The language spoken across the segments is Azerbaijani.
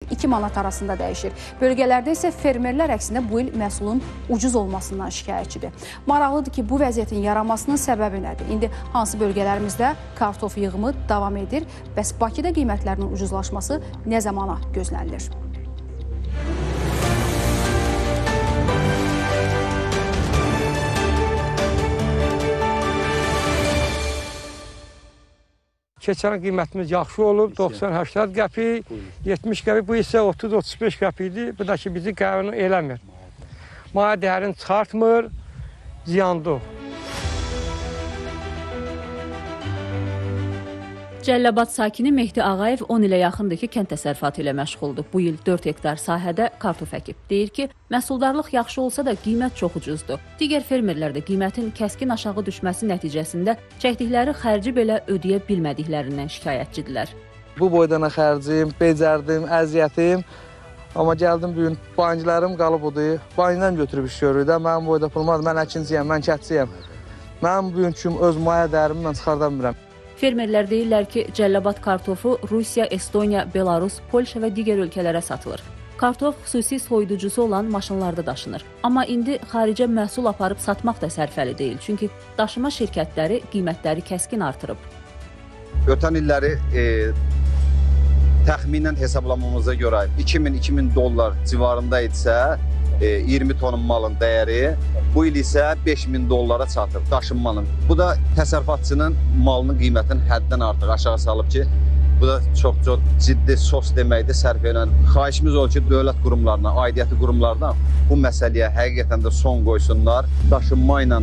2 manat arasında dəyişir. Bölgələrdə isə fermerlər əksinə bu il məhsulun ucuz olmasından şikayətçidir. Maraqlıdır ki, bu vəziyyətin yaranmasının səbəbi nədir? İndi hansı bölgələrimizdə kartof yığımı davam edir? Bəs Bakıda qiymətlərinin ucuzlaşması nə zamana gözlənilir? Keçən qiymətimiz yaxşı olub, 90-80 qəpik, 70 qəpik, bu isə 30-35 qəpik idi. Bu da ki, bizi qəvunu eləmir. Maya dəyərini çıxartmır, ziyandır. Cəlilabad sakini Mehdi Ağayev 10 ilə yaxındır ki, kənd təsərrüfatı ilə məşğuldur. Bu il 4 hektar sahədə kartof əkib. Deyir ki, məhsuldarlıq yaxşı olsa da qiymət çox ucuzdur. Digər fermerlər də qiymətin kəskin aşağı düşməsi nəticəsində çəkdikləri xərci belə ödəyə bilmədiklərindən şikayətçidirlər. Bu boydana xərcim, becərdim, əziyyətim. Amma gəldim bugün bancılarım qalıb odur. Bancıdan götürüb iş görürük də, mənim boyda pulum var, mən əkinciyəm, mən kətçiyəm. Mənim bugünküm öz maya dəyərimi mən çıxarda bilmirəm. Fermerlər deyirlər ki, Cəlilabad kartofu Rusiya, Estoniya, Belarus, Polşa və digər ölkələrə satılır. Kartof xüsusi soyuducusu olan maşınlarda daşınır. Amma indi xaricə məhsul aparıb satmaq da sərfəli deyil. Çünki daşıma şirkətləri qiymətləri kəskin artırıb. Ötən illəri təxminən hesablamamıza görə 2000-2000 dollar civarında idisə 20 tonun malın dəyəri, bu il isə 5000 dollara çatır daşınmanın. Bu da təsərrüfatçının malının qiymətini həddən artıq aşağı salıb ki, bu da çox ciddi sos deməkdir, sərf edən. Xahişimiz olur ki, dövlət qurumlarına, aidiyyəti qurumlarına bu məsələyə həqiqətən də son qoysunlar. Daşınma ilə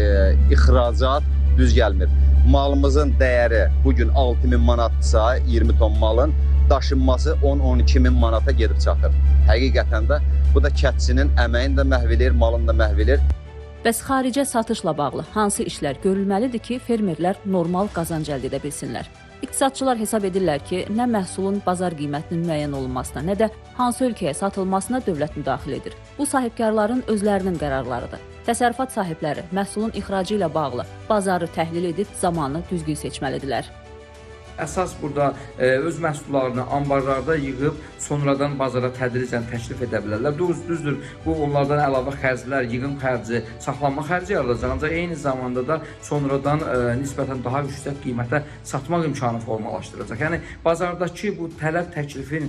ixracat düz gəlmir. Malımızın dəyəri bugün 6000 manatdırsa, 20 ton malın, daşınması 10-12 min manata gedib çatır. Həqiqətən də bu da kətçinin əməyini də məhv edir, malını da məhv edir. Bəs xaricə satışla bağlı hansı işlər görülməlidir ki, fermerlər normal qazanc əldə edə bilsinlər? İqtisadçılar hesab edirlər ki, nə məhsulun bazar qiymətinin müəyyən olunmasına, nə də hansı ölkəyə satılmasına dövlət müdaxilə edir. Bu sahibkarların özlərinin qərarlarıdır. Təsərrüfat sahibləri məhsulun ixracı ilə bağlı bazarı təhlil edib zamanı düzgün seçməlidirlər. Əsas burada öz məhsullarını ambarlarda yığıb sonradan bazara tədricən təklif edə bilərlər. Düzdür, bu onlardan əlavə xərclər, yığım xərci, saxlanma xərci yaradacaq. Ancaq eyni zamanda da sonradan nisbətən daha yüksək qiymətə satmaq imkanı formalaşdıracaq. Yəni bazardakı bu tələb təklifin,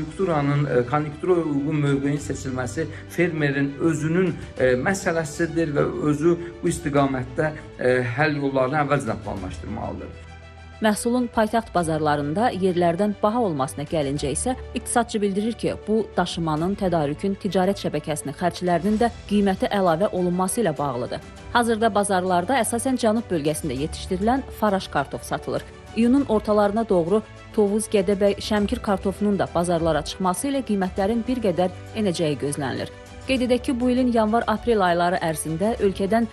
konjunktura uyğun mövqeyin seçilməsi fermerin özünün məsələsidir və özü bu istiqamətdə həll yollarını əvvəlcədən planlaşdırmalıdır. Məhsulun paytaxt bazarlarında yerlərdən baha olmasına gəlincə isə iqtisadçı bildirir ki, bu daşımanın, tədarükün, ticarət şəbəkəsinin xərclərinin də qiymətə əlavə olunması ilə bağlıdır. Hazırda bazarlarda əsasən cənub bölgəsində yetişdirilən faraş kartof satılır. İyunun ortalarına doğru Tovuz, Gədəbəy, Şəmkir kartofunun da bazarlara çıxması ilə qiymətlərin bir qədər enəcəyi gözlənilir. Qeyd edək ki, bu ilin yanvar-aprel ayları ərzində ölkədən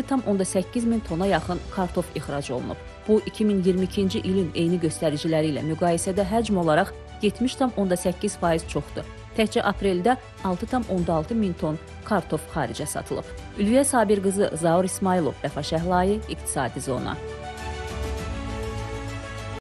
7,8 min tona yaxın kartof ixrac olunub. Bu, 2022-ci ilin eyni göstəriciləri ilə müqayisədə həcm olaraq 70,8% çoxdur. Təkcə apreldə 6,6 min ton kartof xaricə satılıb. Ülviyə Sabir qızı Zaur İsmailov, Rəfa Şəhlayi, İqtisadi Zona.